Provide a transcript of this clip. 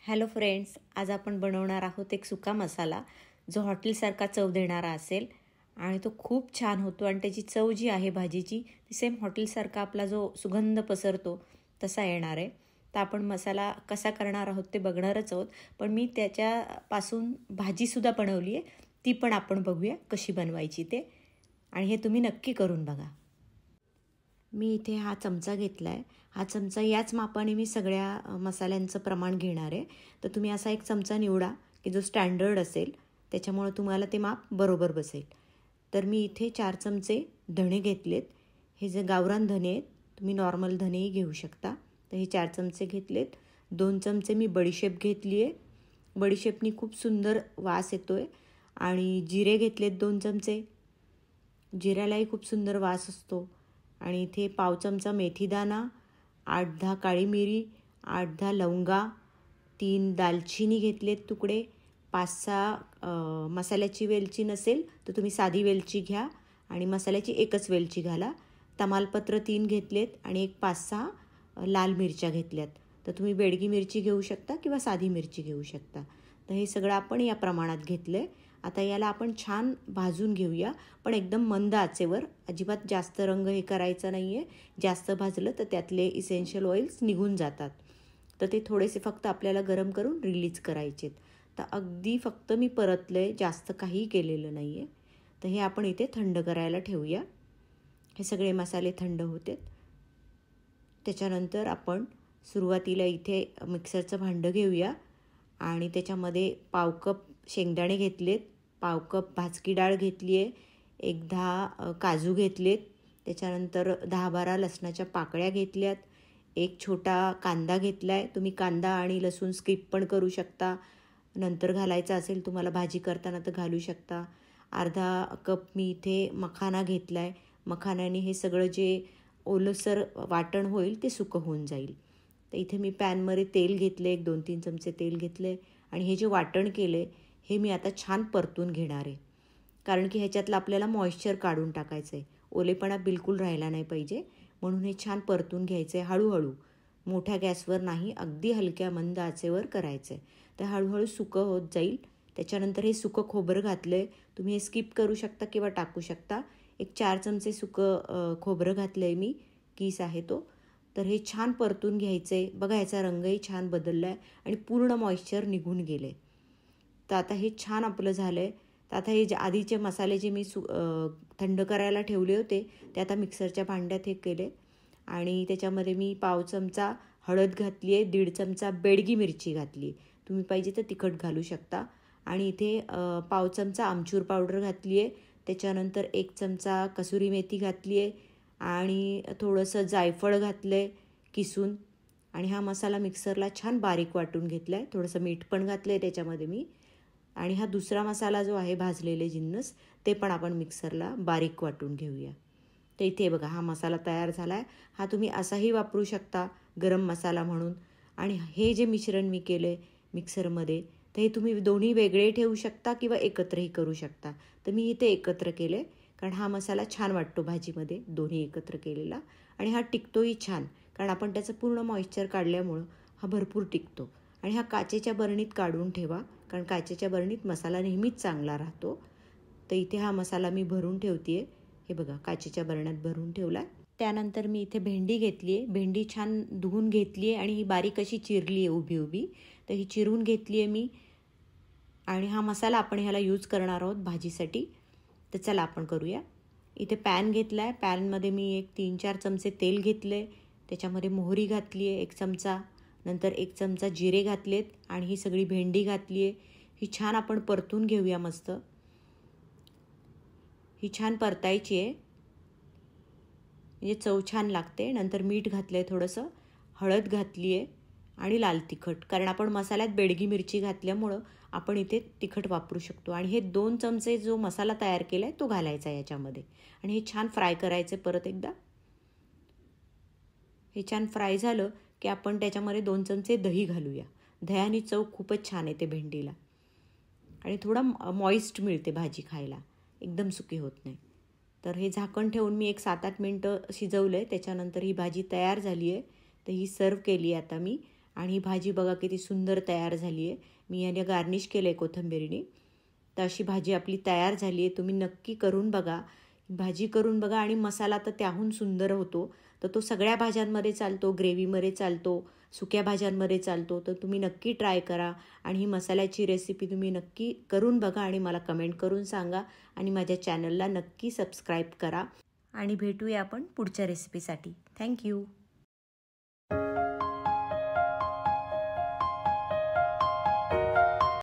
Hello friends, आज आपण बनवणार आहोत एक सुका मसाला जो हॉटेलसारखा चव देणारा असेल आणि तो खूप छान होतो आणि त्याची चव जी आहे भाजीची ती सेम हॉटेलसारखा आपला जो सुगंध पसरतो तसा येणार आहे. तर आपण मसाला कसा करणार आहोत ते बघणारच आहोत, पण मी त्याच्यापासून भाजीसुद्धा बनवली आहे, ती पण आपण बघूया कशी बनवायची ते. आणि हे तुम्ही नक्की करून बघा. मी इथे हा चमचा घेतला आहे. हा चमचा याच मापाने मी सगळ्या मसाल्यांचं प्रमाण घेणार आहे. तर तुम्ही असा एक चमचा निवडा की जो स्टँडर्ड असेल, त्याच्यामुळे तुम्हाला ते माप बरोबर बसेल. तर मी इथे 4 चमचे धणे घेतलेत. हे जे गावरान धणे आहेत, तुम्ही नॉर्मल धणेही घेऊ शकता. तर हे 4 चमचे घेतलेत. 2 चमचे मी बडीशेप घेतली आहे. बडीशेपनी खूप सुंदर वास येतो आहे. आणि जिरे घेतलेत 2 चमचे. जिऱ्यालाही खूप सुंदर वास असतो. आणि इथे पाव चमचा मेथीदाणा, 8-10 काळी मिरी, 8-10 लवंगा, 3 दालचिनी घेतलेत तुकडे, 5-6 मसाल्याची वेलची नसेल तर तुम्ही साधी वेलची घ्या आणि मसाल्याची एकच वेलची घाला. तमालपत्र 3 घेतलेत आणि एक 5-6 लाल मिरच्या घेतल्यात. तर तुम्ही बेडगी मिरची घेऊ शकता किंवा साधी मिरची घेऊ शकता. तर हे सगळं आपण या प्रमाणात घेतलं आहे. आता याला आपण छान भाजून घेऊया, पण एकदम मंद आचेवर. अजिबात जास्त रंग हे करायचा नाही आहे. जास्त भाजलं तर त्यातले इसेन्शियल ऑइल्स निघून जातात. तर ते थोडेसे फक्त आपल्याला गरम करून रिलीज करायचेत. तर अगदी फक्त मी परतलं आहे, जास्त काही केलेलं नाही आहे. तर हे आपण इथे थंड करायला ठेवूया. हे सगळे मसाले थंड होतात. त्याच्यानंतर आपण सुरुवातीला इथे मिक्सरचं भांडं घेऊया आणि त्याच्यामध्ये पाव कप शेंगदाणे घेतलेत, पाव कप भाजकी डाळ घेतली आहे, 1-10 काजू घेतलेत, त्याच्यानंतर 10-12 लसणाच्या पाकळ्या घेतल्यात, एक छोटा कांदा घेतला आहे. तुम्ही कांदा आणि लसूण स्किप पण करू शकता. नंतर घालायचा असेल तुम्हाला भाजी करताना तर घालू शकता. अर्धा कप मी इथे मखाना घेतला आहे. मखान्याने हे सगळं जे ओलसर वाटण होईल ते सुकं होऊन जाईल. तर इथे मी पॅनमध्ये तेल घेतले, एक 2-3 चमचे तेल घेतले आणि हे जे वाटण केले हे मी आता छान परतून घेणार आहे. कारण की ह्याच्यातलं आपल्याला मॉइश्चर काढून टाकायचं आहे. ओलेपणा बिलकुल राहिला नाही पाहिजे, म्हणून हे छान परतून घ्यायचं आहे हळूहळू. मोठ्या गॅसवर नाही, अगदी हलक्या मंद आचेवर करायचं आहे. तर हळूहळू सुकं होत जाईल. त्याच्यानंतर हे सुकं खोबरं घातलं आहे. तुम्ही हे स्किप करू शकता किंवा टाकू शकता. एक 4 चमचे सुकं खोबरं घातलं आहे मी, कीस आहे तो. तर हे छान परतून घ्यायचं आहे. बघा याचा रंगही छान बदलला आहे आणि पूर्ण मॉइश्चर निघून गेले. तर आता हे छान आपलं झालं आहे. तर आता हे जे आधीचे मसाले जे मी थंड करायला ठेवले होते ते आता मिक्सरच्या भांड्यात हे केले आणि त्याच्यामध्ये मी पाव चमचा हळद घातली आहे, 1.5 चमचा बेडगी मिरची घातली. तुम्ही पाहिजे तर तिखट घालू शकता. आणि इथे पाव चमचा आमचूर पावडर घातली आहे. त्याच्यानंतर 1 चमचा कसुरी मेथी घातली आहे आणि थोडंसं जायफळ घातलं आहे किसून. आणि हा मसाला मिक्सरला छान बारीक वाटून घेतला आहे. थोडंसं मीठ पण घातलं आहे त्याच्यामध्ये मी. आणि हा दुसरा मसाला जो आहे भाजलेले जिन्नस ते पण आपण मिक्सरला बारीक वाटून घेऊया. तर इथे बघा हा मसाला तयार झाला आहे. हा तुम्ही असाही वापरू शकता गरम मसाला म्हणून. आणि हे जे मिश्रण मी केलं आहे मिक्सरमध्ये तर हे तुम्ही दोन्ही वेगळे ठेवू शकता किंवा एकत्रही करू शकता. तर मी इथे एकत्र केले आहे कारण हा मसाला छान वाटतो भाजीमध्ये दोन्ही एकत्र केलेला. आणि हा टिकतोही छान कारण आपण त्याचं पूर्ण मॉइश्चर काढल्यामुळं हा भरपूर टिकतो. आणि हा काचेच्या बरणीत काढून ठेवा कारण काचेच्या बरणीत मसाला नेहमीच चांगला राहतो. तर इथे हा मसाला मी भरून ठेवते आहे. हे बघा काचेच्या बरण्यात भरून ठेवला. त्यानंतर मी इथे भेंडी घेतली आहे. भेंडी छान धुवून घेतली आहे आणि ही बारीक अशी चिरली आहे उभी उभी. तर ही चिरून घेतली आहे मी. आणि हा मसाला आपण ह्याला यूज करणार आहोत भाजीसाठी. तर चला आपण करूया. इथे पॅन घेतला आहे. पॅनमध्ये मी एक 3-4 चमचे तेल घेतले. त्याच्यामध्ये मोहरी घातली आहे 1 चमचा. नंतर 1 चमचा जिरे घातलेत आणि ही सगळी भेंडी घातली आहे. ही छान आपण परतून घेऊया मस्त. ही छान परतायची आहे म्हणजे चव छान लागते. नंतर मीठ घातलं आहे, थोडंसं हळद घातली आहे आणि लाल तिखट. कारण आपण मसाल्यात बेडगी मिरची घातल्यामुळं आपण इथे तिखट वापरू शकतो. आणि हे 2 चमचे जो मसाला तयार केला आहे तो घालायचा याच्यामध्ये आणि हे छान फ्राय करायचे परत एकदा. हे छान फ्राय झालं की आपण त्याच्यामध्ये 2 चमचे दही घालूया. दह्याने चव खूपच छान येते भेंडीला आणि थोडा मॉइस्ट मिळते भाजी खायला, एकदम सुकी होत नाही. तर हे झाकण ठेवून मी एक 7-8 मिनटं शिजवलं आहे. त्याच्यानंतर ही भाजी तयार झाली आहे. तर ही सर्व केली आहे आता मी. आणि ही भाजी बघा किती सुंदर तयार झाली आहे. मी याने गार्निश केलं आहे कोथिंबिरीने. तर अशी भाजी आपली तयार झाली आहे. तुम्ही नक्की करून बघा, भाजी करून बघा. आणि मसाला तर त्याहून सुंदर होतो. तर तो सगळ्या भाज्यांमध्ये चालतो, ग्रेव्हीमध्ये चालतो, सुक्या भाज्यांमध्ये चालतो. तर तुम्ही नक्की ट्राय करा आणि ही मसाल्याची रेसिपी तुम्ही नक्की करून बघा आणि मला कमेंट करून सांगा. आणि माझ्या चॅनलला नक्की सबस्क्राईब करा. आणि भेटूया आपण पुढच्या रेसिपीसाठी. थँक्यू.